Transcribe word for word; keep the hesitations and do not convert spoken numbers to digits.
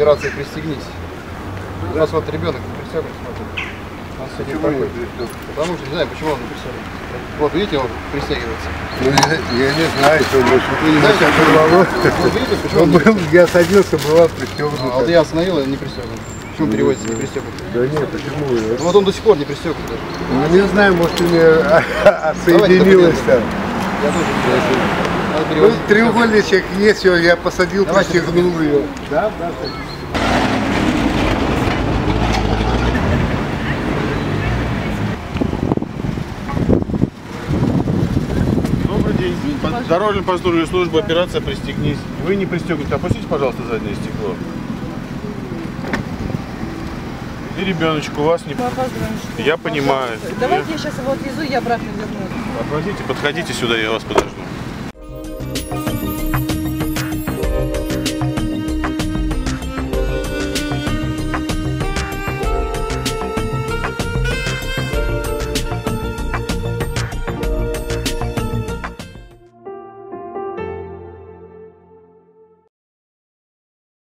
операция «Пристегнись». У нас вот ребенок не пристегнут, смотрит. Почему не пристегнут? Потому что не знаю, почему он не пристегнут. Вот видите, он пристегивается. Ну, я, я не знаю, что он может. Вы не знаете, вот видите, почему он не был, я садился, была пристегнута. А вот я остановил, и не пристегнут. Почему переводится не пристегнут? Да нет, почему? Ну, вот он до сих пор не пристегнут даже. Ну, не знаю, может, у меня отсоединилось там. Я тоже не знаю. Ну, треугольничек есть, я посадил, Давайте пристегнул ее. Да, да, да. Дорожно-патрульная служба, операция «Пристегнись». Вы не пристегнуты. Опустите, пожалуйста, заднее стекло. И ребеночек у вас не... Я понимаю. Давайте я сейчас его отвезу и обратно верну. Отвозите, подходите сюда, я вас подожду.